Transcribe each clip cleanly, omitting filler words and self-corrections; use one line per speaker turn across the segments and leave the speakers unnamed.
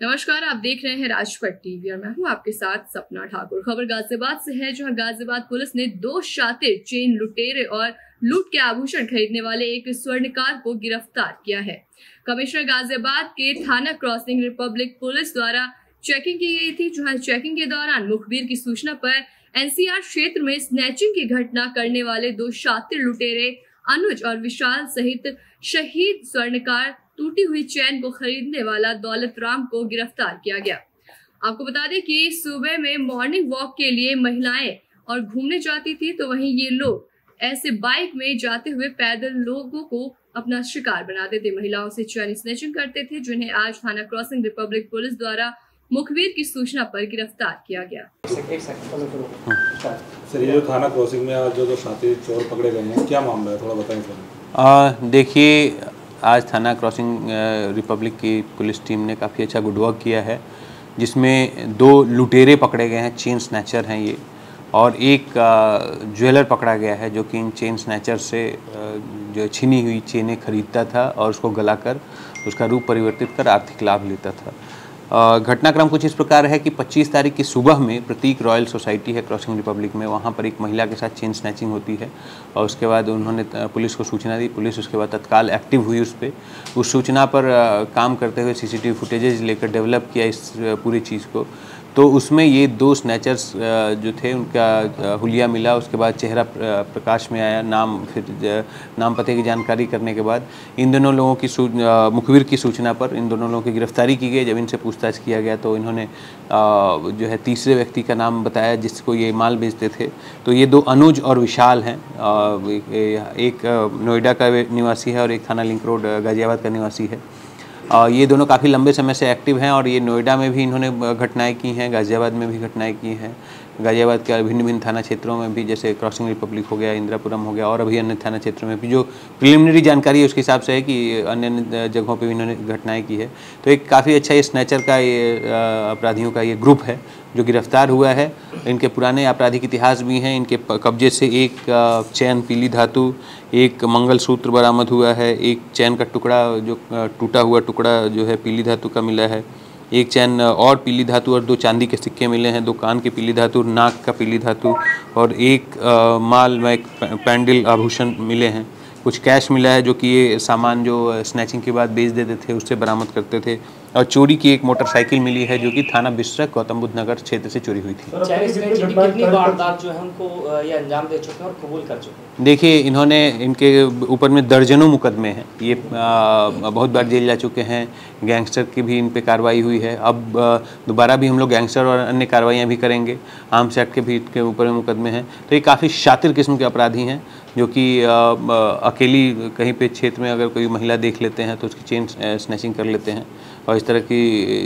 नमस्कार, आप देख रहे हैं राजपट टीवी और मैं हूं आपके साथ सपना ठाकुर। खबर गाजियाबाद से है, जहां गाजियाबाद पुलिस ने 2 शातिर, चेन लुटेरे और लूट के आभूषण खरीदने वाले एक स्वर्णकार को गिरफ्तार किया है। कमिश्नर गाजियाबाद के थाना क्रॉसिंग रिपब्लिक पुलिस द्वारा चेकिंग की गई थी, जहां चेकिंग के दौरान मुखबिर की सूचना पर एनसीआर क्षेत्र में स्नैचिंग की घटना करने वाले 2 शातिर लुटेरे अनुज और विशाल सहित शहीद स्वर्णकार टूटी हुई चैन को खरीदने वाला दौलत राम को गिरफ्तार किया गया। आपको बता दें कि सुबह में मॉर्निंग वॉक के लिए महिलाएं और घूमने जाती थी, तो वहीं ये लोग ऐसे बाइक में जाते हुए पैदल लोगों को अपना शिकार बनाते थे। महिलाओं से चैन स्नैचिंग करते थे, जिन्हें आज थाना क्रॉसिंग रिपब्लिक पुलिस द्वारा मुखबिर की सूचना पर गिरफ्तार किया गया।
सर, ये जो थाना क्रॉसिंग में आज जो शातिर चोर पकड़े गए हैं, क्या मामला है, थोड़ा बताएं सर।
देखिए, आज थाना क्रॉसिंग रिपब्लिक की पुलिस टीम ने काफ़ी अच्छा गुड वर्क किया है, जिसमें 2 लुटेरे पकड़े गए हैं, चेन स्नैचर हैं ये, और एक ज्वेलर पकड़ा गया है जो कि इन चेन स्नैचर से जो छिनी हुई चेनें खरीदता था और उसको गलाकर उसका रूप परिवर्तित कर आर्थिक लाभ लेता था। घटनाक्रम कुछ इस प्रकार है कि 25 तारीख की सुबह में प्रतीक रॉयल सोसाइटी है क्रॉसिंग रिपब्लिक में, वहाँ पर एक महिला के साथ चेन स्नैचिंग होती है और उसके बाद उन्होंने पुलिस को सूचना दी। पुलिस उसके बाद तत्काल एक्टिव हुई उस सूचना पर काम करते हुए सीसीटीवी फुटेजेज लेकर डेवलप किया इस पूरी चीज़ को। तो उसमें ये 2 स्नैचर्स जो थे उनका हुलिया मिला। उसके बाद चेहरा प्रकाश में आया, नाम पते की जानकारी करने के बाद इन दोनों लोगों की मुखबिर की सूचना पर इन दोनों लोगों की गिरफ्तारी की गई। जब इनसे पूछताछ किया गया तो इन्होंने जो है तीसरे व्यक्ति का नाम बताया जिसको ये माल बेचते थे। तो ये 2 अनुज और विशाल हैं, एक नोएडा का निवासी है और एक थाना लिंक रोड गाजियाबाद का निवासी है। ये दोनों काफ़ी लंबे समय से एक्टिव हैं और ये नोएडा में भी इन्होंने घटनाएं की हैं, गाजियाबाद में भी घटनाएं की हैं। गाजियाबाद के भिन्न थाना क्षेत्रों में भी, जैसे क्रॉसिंग रिपब्लिक हो गया, इंदिरापुरम हो गया और अभी अन्य थाना क्षेत्रों में भी जो प्रिलिमिनरी जानकारी है उसके हिसाब से है कि अन्य जगहों पे भी इन्होंने घटनाएं की है। तो एक काफ़ी अच्छा ये स्नैचर का ये अपराधियों का ये ग्रुप है जो गिरफ्तार हुआ है। इनके पुराने आपराधिक इतिहास भी हैं। इनके कब्जे से एक चैन पीली धातु, एक मंगलसूत्र बरामद हुआ है, एक चैन का टुकड़ा जो टूटा हुआ टुकड़ा जो है पीली धातु का मिला है, एक चैन और पीली धातु और 2 चांदी के सिक्के मिले हैं, 2 कान के पीली धातु, नाक का पीली धातु और एक माल में एक पैंडल आभूषण मिले हैं। कुछ कैश मिला है जो कि ये सामान जो स्नैचिंग के बाद बेच देते थे उससे बरामद करते थे। और चोरी की एक मोटरसाइकिल मिली है जो कि थाना बिस्रक गौतम बुद्ध नगर क्षेत्र से चोरी हुई थी।
कितनी वारदात जो है उनको ये अंजाम दे चुके हैं और कबूल कर चुके हैं?
देखिए, इन्होंने इनके ऊपर में दर्जनों मुकदमे हैं। ये बहुत बार जेल जा चुके हैं। गैंगस्टर की भी इन पे कार्रवाई हुई है। अब दोबारा भी हम लोग गैंगस्टर और अन्य कार्रवाइयाँ भी करेंगे। आर्म्स एक्ट के भी इनके ऊपर में मुकदमे हैं। तो ये काफ़ी शातिर किस्म के अपराधी हैं जो कि अकेली कहीं पे क्षेत्र में अगर कोई महिला देख लेते हैं तो उसकी चेन स्नैचिंग कर लेते हैं और इस तरह की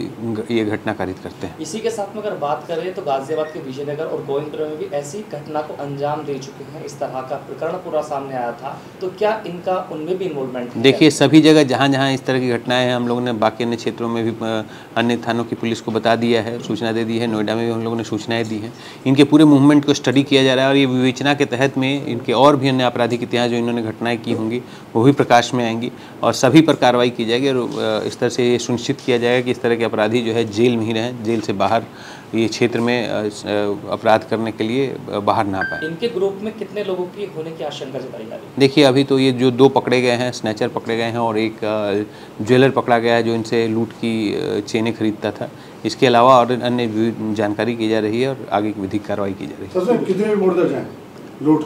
ये घटना कारित करते हैं।
इसी के साथ में अगर बात करें तो गाजियाबाद के विजयनगर और गोविंदपुर में भी ऐसी घटना को अंजाम दे चुके हैं। इस तरह का प्रकरण पूरा सामने आया था, तो क्या इनका उनमें भी इन्वॉल्वमेंट है?
देखिए, सभी जगह जहाँ जहाँ इस तरह की घटनाएं हैं हम लोगों ने बाकी अन्य क्षेत्रों में भी अन्य थानों की पुलिस को बता दिया है, सूचना दे दी है। नोएडा में भी हम लोगों ने सूचनाएँ दी हैं। इनके पूरे मूवमेंट को स्टडी किया जा रहा है और ये विवेचना के तहत में इनके और भी अन्य आपराधिक इतिहास जो इन्होंने घटनाएँ की होंगी वो भी प्रकाश में आएंगी और सभी पर कार्रवाई की जाएगी और इस तरह से ये सुनिश्चित किया जाएगा कि इस तरह के अपराधी जो है जेल में ही रहें, जेल से बाहर ये क्षेत्र में अपराध करने के लिए बाहर ना पाए।
इनके ग्रुप में कितने लोगों की होने की आशंका जताई जा रही है?
देखिए, अभी तो ये जो 2 पकड़े गए हैं, स्नैचर पकड़े गए हैं और एक ज्वेलर पकड़ा गया है जो इनसे लूट की चेनें खरीदता था। इसके अलावा और अन्य जानकारी की जा रही है और आगे की विधिक कार्रवाई की जा रही है।
कितने मुकदमे हैं लूट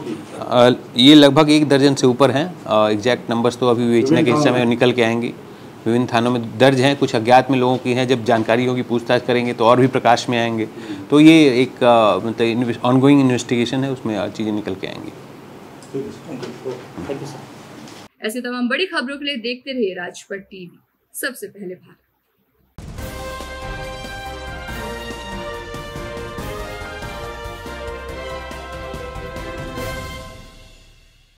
की?
ये लगभग 1 दर्जन से ऊपर हैं। एग्जैक्ट नंबर्स तो अभी विवेचना के समय निकल के आएंगी। विभिन्न थानों में दर्ज हैं, कुछ अज्ञात में लोगों की हैं। जब जानकारी होगी, पूछताछ करेंगे तो और भी प्रकाश में आएंगे। तो ये एक मतलब ऑनगोइंग इन्वेस्टिगेशन है, उसमें चीज़ें निकल के आएंगी।
ऐसे तमाम बड़ी खबरों के लिए देखते रहिए राजपट टीवी, सबसे पहले भारत।